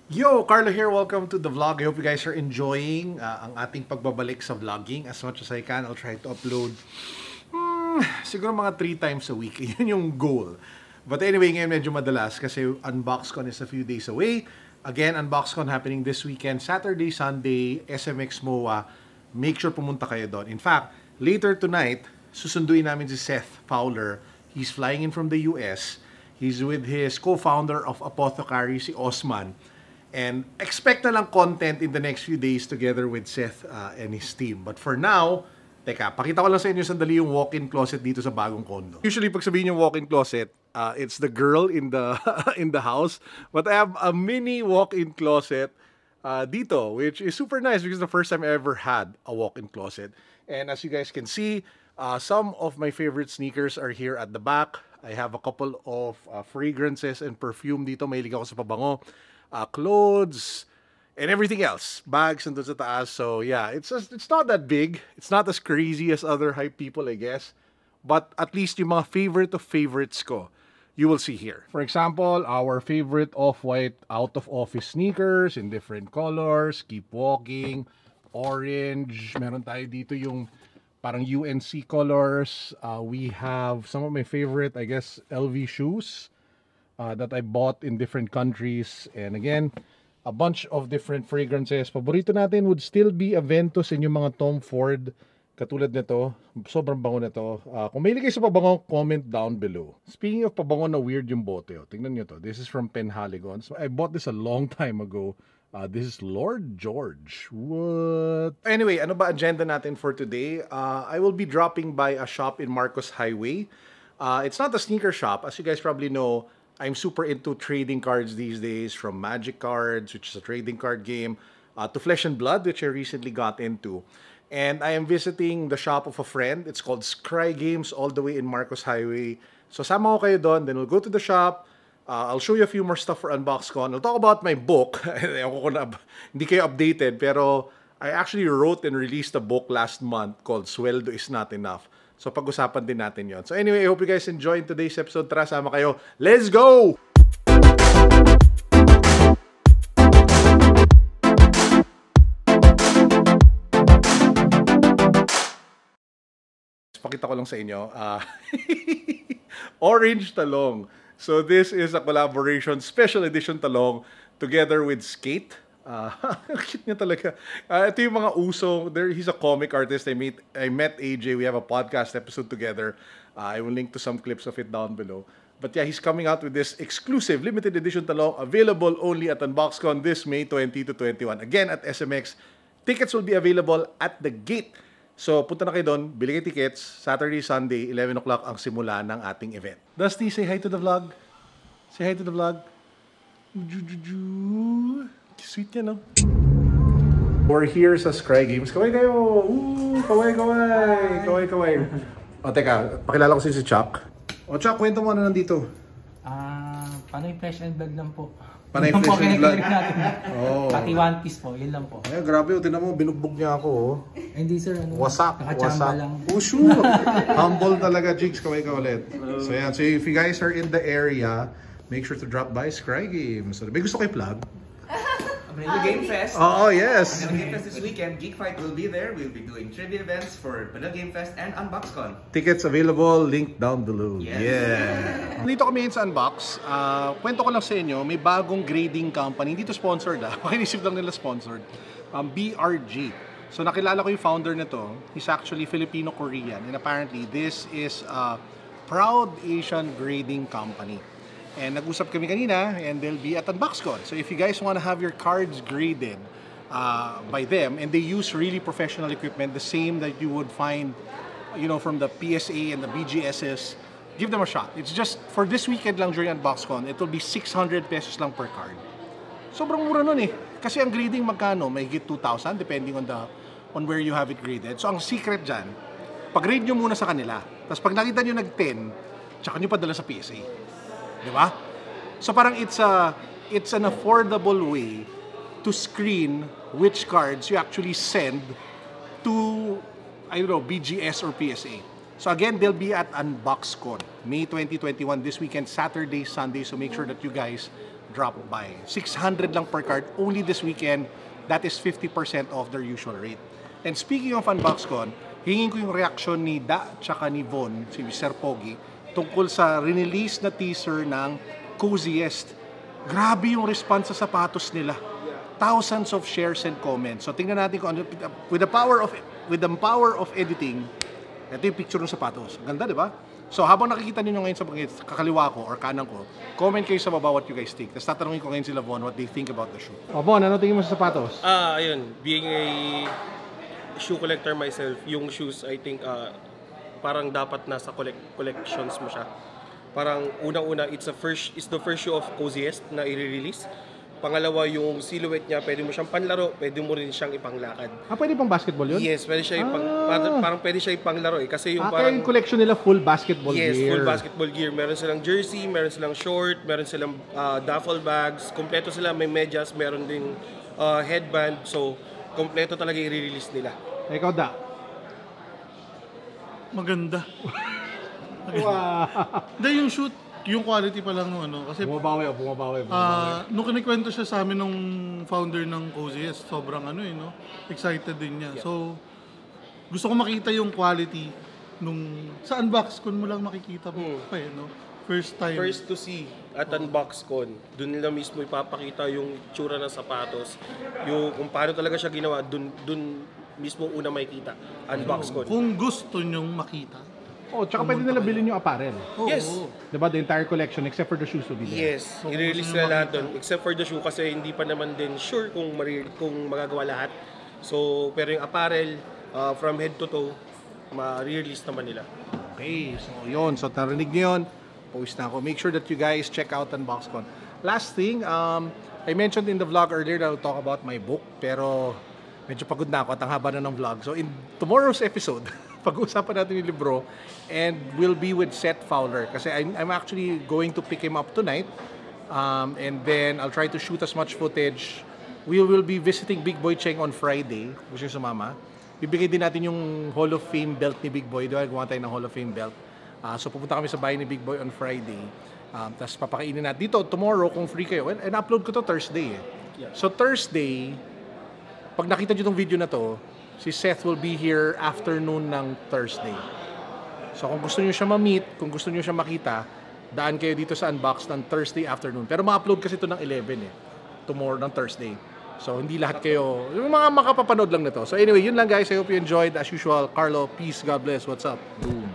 Yo, Carlo here. Welcome to the vlog. I hope you guys are enjoying ang ating pagbabalik sa vlogging. As much as I can, I'll try to upload siguro mga 3 times a week. Yun yung goal. But anyway, ngayon medyo madalas kasi UnboxCon is a few days away. Again, UnboxCon happening this weekend, Saturday, Sunday, SMX MOA. Make sure pumunta kayo doon. In fact, later tonight, susunduin namin si Seth Fowler. He's flying in from the US. He's with his co-founder of Apothecary, si Osman. And expect na lang content in the next few days together with Seth and his team. But for now, teka, pakita ko lang sa inyo sandali yung walk-in closet dito sa bagong condo. Usually, pag sabihin yung walk-in closet, it's the girl in the in the house. But I have a mini walk-in closet dito, which is super nice because it's the first time I ever had a walk-in closet. And as you guys can see, some of my favorite sneakers are here at the back. I have a couple of fragrances and perfume dito. Mahilig ako sa pabango. Clothes, and everything else. Bags nandun sa taas. So yeah, it's not that big. It's not as crazy as other hype people, I guess. But at least yung mga favorite of favorites ko, you will see here. For example, our favorite off-white out-of-office sneakers in different colors. Keep walking. Orange. Meron tayo dito yung parang UNC colors. We have some of my favorite, I guess, LV shoes. That I bought in different countries. And again, a bunch of different fragrances. Paborito natin would still be Aventus and yung mga Tom Ford. Katulad nito. Sobrang bango na to. Kung may kayo sa pabango, comment down below. Speaking of pabango na weird yung bote. Tingnan nyo to. This is from Penhaligon. So I bought this a long time ago. This is Lord George. What? Anyway, ano ba agenda natin for today? I will be dropping by a shop in Marcos Highway. It's not a sneaker shop. As you guys probably know, I'm super into trading cards these days, from Magic Cards, which is a trading card game, to Flesh and Blood, which I recently got into. And I am visiting the shop of a friend. It's called Scry Games, all the way in Marcos Highway. So sama ko kayo doon, then we'll go to the shop. I'll show you a few more stuff for UnboxCon. I'll talk about my book. Hindi kayo updated, pero I actually wrote and released a book last month called Sweldo is Not Enough. So pag-usapan din natin yon. So anyway, I hope you guys enjoyed today's episode. Tara, sama kayo. Let's go! Pakita ko lang sa inyo. Orange Talong. So this is a collaboration, special edition talong together with Skate. Cute niya talaga. Ito yung mga uso. He's a comic artist. I met AJ. We have a podcast episode together. I will link to some clips of it down below. But yeah, he's coming out with this exclusive limited edition talong available only at UnboxCon this May 20 to 21. Again, at SMX. Tickets will be available at the gate. So, punta na kayo doon. Bili kayo tickets. Saturday, Sunday, 11 o'clock ang simula ng ating event. Dusty, say hi to the vlog. Say hi to the vlog. Sweet yan, no? We're here sa Scry Games. Kaway kayo! Kaway! Kaway! O, teka. Pakilala ko si Chuck. O, Chuck, kwento mo ano nandito. Panay Flesh and Blood lang po. Panay Flesh and Blood? Oh. Pati One Piece po, yun lang po. Ay, grabe. Tinan mo, binugbog niya ako. Hindi sir, ano? Wasak. Lang. Oh, sure. Humble talaga, Jigs. Kaway ka ulit. So, yan. So, if you guys are in the area, make sure to drop by Scry Games. So, may gusto kayo plug? Manila Game Fest. Oh, yes. Manila Game Fest this weekend. Geek Fight will be there. We'll be doing trivia events for Manila Game Fest and UnboxCon. Tickets available, link down below. Yes. Yeah. Dito kami sa Unbox. Kwento ko lang sa inyo, may bagong grading company. Dito sponsored Pakinisip lang nila sponsored. BRG. So nakilala ko yung founder nito. He's actually Filipino-Korean. And apparently, this is a proud Asian grading company. And nag-usap kami kanina, and they'll be at UnboxCon. So if you guys want to have your cards graded by them, and they use really professional equipment, the same that you would find, you know, from the PSA and the BGSs, give them a shot. It's just, for this weekend lang during UnboxCon, it will be 600 pesos lang per card. Sobrang mura nun eh. Kasi ang grading magkano? May higit 2,000 depending on where you have it graded. So ang secret dyan, pag-grade nyo muna sa kanila. Tapos pag nakita nyo nag-10, tsaka nyo padala sa PSA. Di ba? So parang it's an affordable way to screen which cards you actually send to, I don't know, BGS or PSA. So again, they'll be at UnboxCon, May 2021, this weekend, Saturday, Sunday. So make sure that you guys drop by. 600 lang per card only this weekend. That is 50% off their usual rate. And speaking of Unboxcon, hingin ko yung reaction ni Da tsaka ni Von, si Sir Pogi, tungkol sa release na teaser ng Coziest. Grabe yung response sa sapatos nila. Thousands of shares and comments. So tingnan natin kung ano, with the power of editing, ito yung picture ng sapatos. Ganda, di ba? So habang nakikita niyo ngayon sa kakaliwa ko or kanan ko, comment kayo sa baba what you guys think. Tapos tatanungin ko ngayon sila Von what they think about the shoe. Von, ano tingin mo sa sapatos? Ayun, being a shoe collector myself, yung shoes I think parang dapat nasa collections mo siya. Parang unang-una it's the first shoe of Coziest na i-release. Pangalawa, yung silhouette niya, pwede mo siyang panlaro, pwede mo rin siyang ipanglakad. Pwede pang basketball yun? Yes, pwede siya parang pwede siya ipanglaro eh. Kasi yung kaya yung collection nila full basketball gear. Yes, full basketball gear. Meron silang jersey, meron silang short, meron silang duffel bags, kompleto sila, may medyas, meron ding headband. So, kompleto talaga i-release nila. Ikaw, Da? Maganda. Hindi, yung shoot, yung quality pa lang nung ano. Kasi Bumabawi. nung kinikwento siya sa amin nung founder ng Coziest, sobrang ano no? Excited din niya. Yeah. So, gusto ko makita yung quality nung sa Unboxcon mo lang makikita mo pa no? First time. First to see at Unboxcon. Doon nila mismo ipapakita yung itsura ng sapatos. Yung kung paano talaga siya ginawa, doon mismo una makikita. Unboxcon. Kung gusto nyong makita. Tsaka pwede nila bilhin yung apparel. Yes. Diba? The entire collection except for the shoes will be there. Yes. I-release nila lahat doon. Except for the shoe kasi hindi pa naman din sure kung magagawa lahat. So, pero yung apparel, from head to toe, ma-release naman nila. Okay. So, yun. So, narinig niyo yun. Post na ako. Make sure that you guys check out Unboxcon. Last thing, I mentioned in the vlog earlier that I'll talk about my book. Pero, medyo pagod na ako at ang haba na ng vlog. So, in tomorrow's episode, pag-uusapan natin yung libro and we'll be with Seth Fowler kasi I'm actually going to pick him up tonight and then I'll try to shoot as much footage. We will be visiting Big Boy Cheng on Friday, which is sumama. Bibigay din natin yung Hall of Fame belt ni Big Boy. Doon gumawa tayo ng Hall of Fame belt. So pupunta kami sa bahay ni Big Boy on Friday. Tapos papakainin natin dito tomorrow kung free kayo. And upload ko to Thursday So Thursday, pag nakita nyo itong video na to, si Seth will be here afternoon ng Thursday. So kung gusto niyo siya ma-meet, kung gusto niyo siya makita, daan kayo dito sa Unbox ng Thursday afternoon. Pero ma-upload kasi ito ng 11 tomorrow ng Thursday. So hindi lahat kayo, yung mga makapapanood lang nito. So anyway, yun lang guys. I hope you enjoyed. As usual, Carlo, peace, God bless. What's up? Boom.